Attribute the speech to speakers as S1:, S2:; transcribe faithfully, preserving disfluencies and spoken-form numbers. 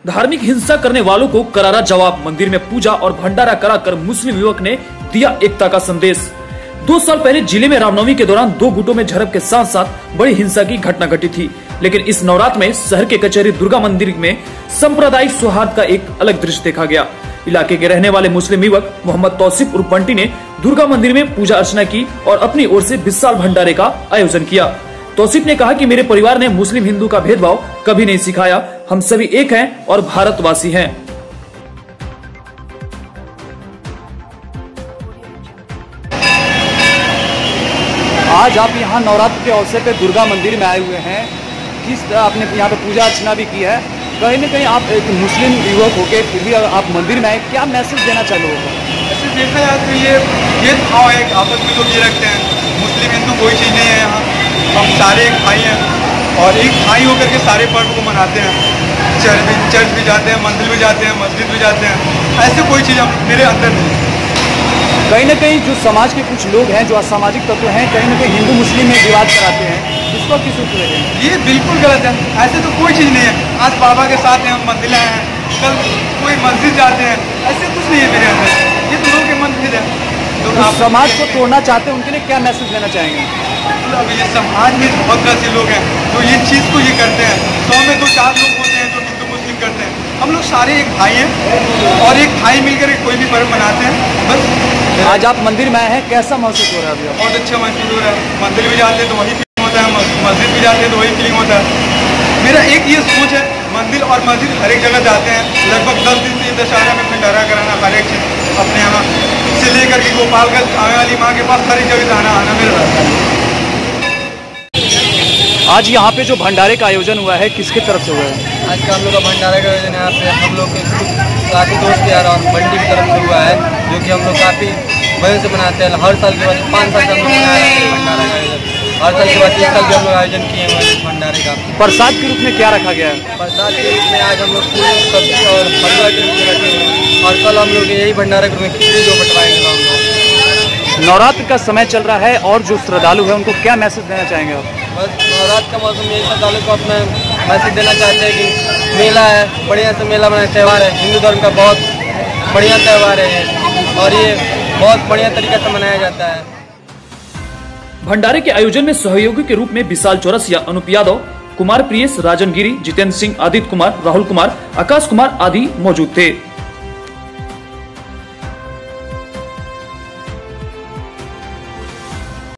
S1: धार्मिक हिंसा करने वालों को करारा जवाब। मंदिर में पूजा और भंडारा कराकर मुस्लिम युवक ने दिया एकता का संदेश। दो साल पहले जिले में रामनवमी के दौरान दो गुटों में झड़प के साथ साथ बड़ी हिंसा की घटना घटी थी, लेकिन इस नवरात्र में शहर के कचहरी दुर्गा मंदिर में सांप्रदायिक सौहार्द का एक अलग दृश्य देखा गया। इलाके के रहने वाले मुस्लिम युवक मोहम्मद तौसीफ उर्फ बंटी ने दुर्गा मंदिर में पूजा अर्चना की और अपनी ओर से विशाल भंडारे का आयोजन किया। तौसीफ ने कहा कि मेरे परिवार ने मुस्लिम हिंदू का भेदभाव कभी नहीं सिखाया, हम सभी एक हैं और भारतवासी हैं।
S2: आज आप यहाँ नवरात्र के अवसर पे दुर्गा मंदिर में आए हुए हैं। किस तरह आपने यहाँ पे पूजा अर्चना भी की है, कहीं न कहीं आप एक मुस्लिम युवक होके फिर भी आप मंदिर में आए, क्या मैसेज देना चालू होगा?
S3: ऐसे देखा जाए तो ये ये भाव है, आपस में लोग ये रखते हैं, मुस्लिम हिंदू कोई चीज़ नहीं है। यहाँ हम सारे एक भाई हैं और एक भाई होकर के सारे पर्व को मनाते हैं। चर्च भी चर्च भी जाते हैं, मंदिर भी जाते हैं, मस्जिद भी जाते हैं। ऐसे कोई चीज़ मेरे अंदर नहीं है।
S2: कहीं ना कहीं जो समाज के कुछ लोग हैं, जो असामाजिक तत्व हैं, कहीं ना कहीं हिंदू मुस्लिम में विवाद कराते हैं, इसको किस रूप में लेंगे? ये बिल्कुल गलत है, ऐसे तो कोई चीज़ नहीं है। आज बाबा के साथ हैं, हम मंदिर आए हैं, कल कोई मस्जिद जाते हैं, ऐसे कुछ नहीं है मेरे अंदर। ये तो लोगों के मनभेद है। तो आप समाज को तोड़ना चाहते हैं, उनके लिए क्या मैसेज देना चाहेंगे? मतलब ये समाज में बहुत तरह से लोग हैं जो ये चीज़ को ये करते हैं। सौ में दो चार लोग होते हैं जो हिंदू मुस्लिम करते हैं। हम लोग सारे एक भाई हैं और एक भाई मिलकर कोई भी पर्व मनाते हैं। बस आज आप मंदिर में आए हैं, कैसा महसूस हो रहा है अभी? बहुत अच्छा महसूस हो रहा है। मंदिर भी जाते हैं तो वही फीलिंग होता है, मस्जिद भी जाते हैं तो वही फीलिंग होता है। मेरा एक ये सोच है, मंदिर और मस्जिद हर एक जगह जाते हैं। लगभग दस दिन से दशहरा में भंडारा कराना, हर एक चीज़ अपने यहाँ से लेकर के गोपालगंज आने वाली माँ के पास हर एक जगह जाना आना मेरा रहता है। आज यहाँ पे जो भंडारे का आयोजन हुआ है, किसकी तरफ से हुआ है?
S4: आज का हम लोग का भंडारे का आयोजन यहाँ पे हम लोग काफ़ी दोस्त यार और मंडी की तरफ से हुआ है, जो कि हम लोग काफ़ी वजह से मनाते हैं। हर साल के बाद पाँच साल से हम लोग मनाए हैं भंडारा का आयोजन। हर साल के बाद तीस साल के हम लोग आयोजन किए हैं भंडारे का।
S2: प्रसाद के रूप में क्या रखा गया है?
S4: प्रसाद के रूप में आज हम लोग पूरी सब्जी और हलवा के रूप में रखे हैं और कल हम लोग यही भंडारे के रूप में खिचड़ी जो बंटवाएंगे हम लोग।
S2: नवरात्र का समय चल रहा है और जो श्रद्धालु है उनको क्या मैसेज देना चाहेंगे आप?
S4: बस नवरात्र का मौसम में श्रद्धालु को अपना मैसेज देना चाहते हैं कि मेला है, बढ़िया से मेला मनाया त्यौहार है, हिंदू धर्म का बहुत बढ़िया त्यौहार है और ये बहुत बढ़िया तरीके से मनाया जाता है।
S1: भंडारे के आयोजन में सहयोगी के रूप में विशाल चौरसिया, अनुप यादव, कुमार प्रियेश, राजन गिरी, जितेंद्र सिंह, आदित्य कुमार, राहुल कुमार, आकाश कुमार आदि मौजूद थे।